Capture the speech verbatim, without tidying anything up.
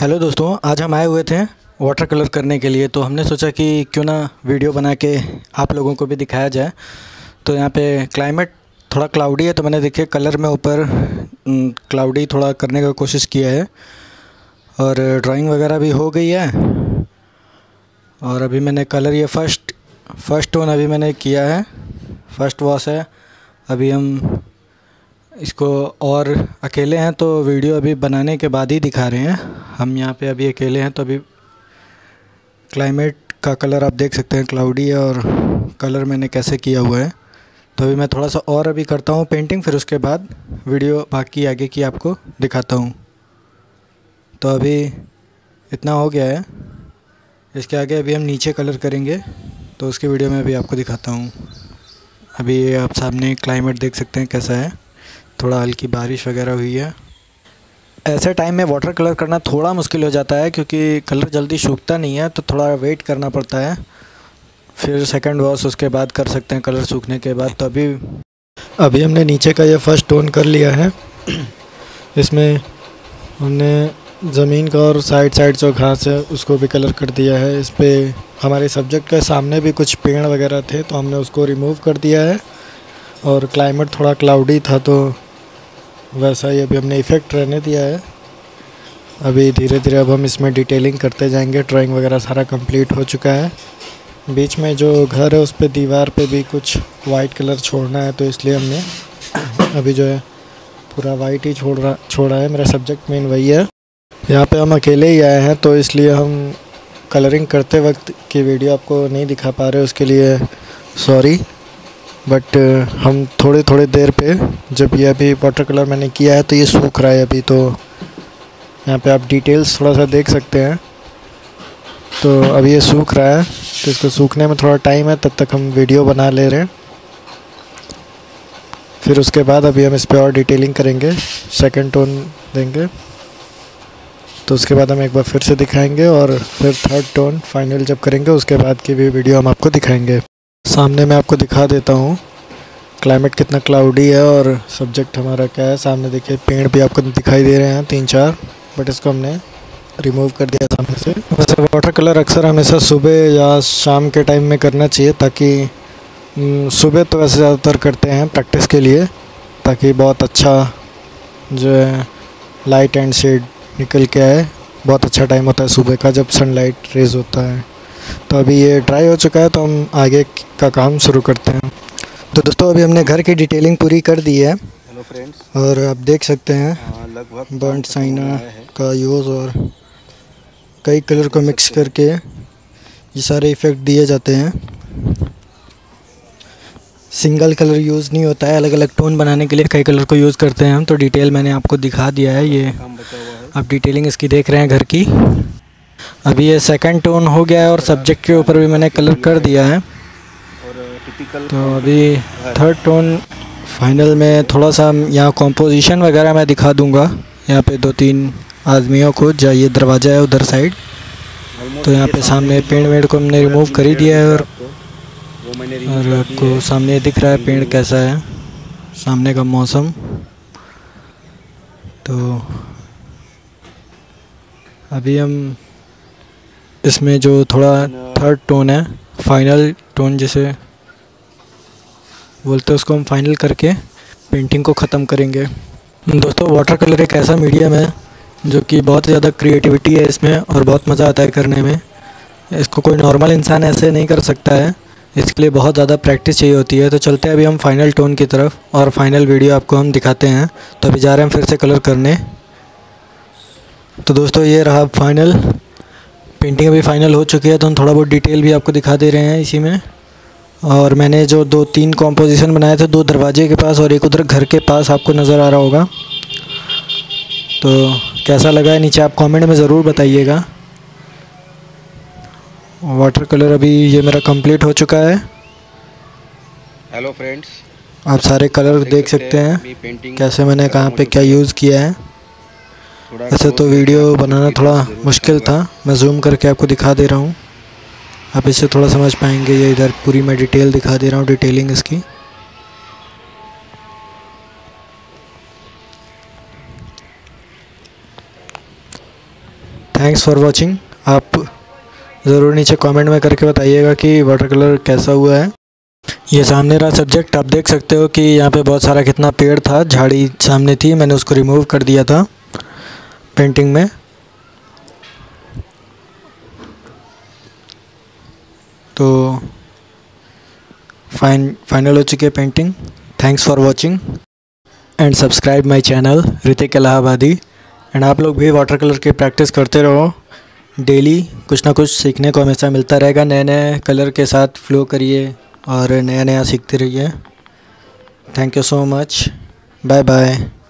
Hello दोस्तों, आज हम आए हुए थे वाटर कलर करने के लिए। तो हमने सोचा कि क्यों ना वीडियो बना के आप लोगों को भी दिखाया जाए। तो यहाँ पे क्लाइमेट थोड़ा क्लाउडी है, तो मैंने देखिए कलर में ऊपर क्लाउडी थोड़ा करने का कोशिश किया है और ड्राइंग वगैरह भी हो गई है। और अभी मैंने कलर ये फर्स्ट फर्स्ट टोन अभी मैंने किया है, फर्स्ट वॉश है। अभी हम इसको और अकेले हैं तो वीडियो अभी बनाने के बाद ही दिखा रहे हैं। हम यहाँ पे अभी अकेले हैं तो अभी क्लाइमेट का कलर आप देख सकते हैं, क्लाउडी है और कलर मैंने कैसे किया हुआ है। तो अभी मैं थोड़ा सा और अभी करता हूँ पेंटिंग, फिर उसके बाद वीडियो बाकी आगे की आपको दिखाता हूँ। तो अभी इतना हो गया है, इसके आगे अभी हम नीचे कलर करेंगे, तो उसकी वीडियो में अभी आपको दिखाता हूँ। अभी ये आप सामने क्लाइमेट देख सकते हैं कैसा है, थोड़ा हल्की बारिश वगैरह हुई है। ऐसे टाइम में वाटर कलर करना थोड़ा मुश्किल हो जाता है क्योंकि कलर जल्दी सूखता नहीं है, तो थोड़ा वेट करना पड़ता है। फिर सेकंड वॉश उसके बाद कर सकते हैं कलर सूखने के बाद। तो अभी अभी हमने नीचे का ये फर्स्ट टोन कर लिया है। इसमें हमने ज़मीन का और साइड साइड जो घास है उसको भी कलर कर दिया है। इस पर हमारे सब्जेक्ट के सामने भी कुछ पेड़ वगैरह थे तो हमने उसको रिमूव कर दिया है। और क्लाइमेट थोड़ा क्लाउडी था तो वैसा ही अभी हमने इफ़ेक्ट रहने दिया है। अभी धीरे धीरे अब हम इसमें डिटेलिंग करते जाएंगे। ड्राइंग वगैरह सारा कंप्लीट हो चुका है। बीच में जो घर है उस पे दीवार पे भी कुछ वाइट कलर छोड़ना है, तो इसलिए हमने अभी जो है पूरा वाइट ही छोड़ रहा छोड़ा है। मेरा सब्जेक्ट मेन वही है। यहाँ पे हम अकेले ही आए हैं तो इसलिए हम कलरिंग करते वक्त की वीडियो आपको नहीं दिखा पा रहे, उसके लिए सॉरी। बट हम थोड़े थोड़े देर पे, जब ये अभी वाटर कलर मैंने किया है तो ये सूख रहा है अभी, तो यहाँ पे आप डिटेल्स थोड़ा सा देख सकते हैं। तो अभी ये सूख रहा है तो इसको सूखने में थोड़ा टाइम है, तब तक हम वीडियो बना ले रहे हैं। फिर उसके बाद अभी हम इस पर और डिटेलिंग करेंगे, सेकंड टोन देंगे, तो उसके बाद हम एक बार फिर से दिखाएंगे और फिर थर्ड टोन फाइनल जब करेंगे उसके बाद की भी वीडियो हम आपको दिखाएंगे। सामने मैं आपको दिखा देता हूँ क्लाइमेट कितना क्लाउडी है और सब्जेक्ट हमारा क्या है। सामने देखिए पेड़ भी आपको दिखाई दे रहे हैं तीन चार, बट इसको हमने रिमूव कर दिया सामने से। वैसे वाटर कलर अक्सर हमेशा सुबह या शाम के टाइम में करना चाहिए, ताकि सुबह तो वैसे ज़्यादातर करते हैं प्रैक्टिस के लिए, ताकि बहुत अच्छा जो है लाइट एंड शेड निकल के आए। बहुत अच्छा टाइम होता है सुबह का जब सनलाइट रेज होता है। तो अभी ये ड्राई हो चुका है तो हम आगे का काम शुरू करते हैं। तो दोस्तों अभी हमने घर की डिटेलिंग पूरी कर दी है। हेलो फ्रेंड्स, और आप देख सकते हैं लगभग बर्न्ट साइना का यूज़ और कई कलर को मिक्स करके ये सारे इफ़ेक्ट दिए जाते हैं। सिंगल कलर यूज़ नहीं होता है, अलग अलग टोन बनाने के लिए कई कलर को यूज़ करते हैं हम। तो डिटेल मैंने आपको दिखा दिया है। ये आप डिटेलिंग इसकी देख रहे हैं घर की। अभी ये सेकंड टोन हो गया है और सब्जेक्ट के ऊपर भी मैंने कलर कर दिया है। तो अभी थर्ड टोन फाइनल में थोड़ा सा यहाँ कॉम्पोजिशन वगैरह मैं दिखा दूँगा। यहाँ पे दो तीन आदमियों को, जाइए दरवाज़ा है उधर साइड, तो यहाँ पे सामने पेड़ वेड़ को हमने रिमूव कर ही दिया है। और और आपको सामने दिख रहा है पेड़ कैसा है, सामने का मौसम। तो अभी हम इसमें जो थोड़ा थर्ड टोन है, फाइनल टोन जिसे बोलते हैं, उसको हम फाइनल करके पेंटिंग को ख़त्म करेंगे। दोस्तों वाटर कलर एक ऐसा मीडियम है जो कि बहुत ज़्यादा क्रिएटिविटी है इसमें और बहुत मज़ा आता है करने में। इसको कोई नॉर्मल इंसान ऐसे नहीं कर सकता है, इसके लिए बहुत ज़्यादा प्रैक्टिस चाहिए होती है। तो चलते हैं अभी हम फाइनल टोन की तरफ और फाइनल वीडियो आपको हम दिखाते हैं। तो अभी जा रहे हैं फिर से कलर करने। तो दोस्तों ये रहा फाइनल पेंटिंग, अभी फाइनल हो चुकी है। तो हम थोड़ा बहुत डिटेल भी आपको दिखा दे रहे हैं इसी में। और मैंने जो दो तीन कॉम्पोजिशन बनाए थे, दो दरवाजे के पास और एक उधर घर के पास, आपको नज़र आ रहा होगा। तो कैसा लगा है नीचे आप कमेंट में ज़रूर बताइएगा। वाटर कलर अभी ये मेरा कंप्लीट हो चुका है। हेलो फ्रेंड्स, आप सारे कलर देख सकते हैं कैसे मैंने कहाँ पे क्या यूज़ किया है। वैसे तो वीडियो बनाना थोड़ा मुश्किल था, मैं जूम करके आपको दिखा दे रहा हूँ, आप इससे थोड़ा समझ पाएंगे। ये इधर पूरी मैं डिटेल दिखा दे रहा हूँ, डिटेलिंग इसकी। Thanks for watching. आप ज़रूर नीचे कमेंट में करके बताइएगा कि वाटर कलर कैसा हुआ है। ये सामने रहा सब्जेक्ट, आप देख सकते हो कि यहाँ पे बहुत सारा कितना पेड़ था, झाड़ी सामने थी, मैंने उसको रिमूव कर दिया था पेंटिंग में। तो फाइन फाइनल हो चुकी है painting. Thanks for watching and subscribe my channel Hrithik Allahabadi. And आप लोग भी वाटर कलर की प्रैक्टिस करते रहो, डेली कुछ ना कुछ सीखने को हमेशा मिलता रहेगा। नए नए कलर के साथ फ्लो करिए और नया नया सीखते रहिए। Thank you so much, bye bye.